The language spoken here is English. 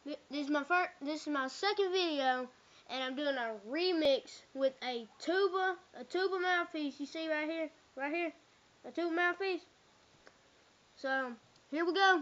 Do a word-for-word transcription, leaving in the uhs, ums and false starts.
This is my first. This is my second video, and I'm doing a remix with a tuba, a tuba mouthpiece. You see right here, right here, a tuba mouthpiece. So here we go.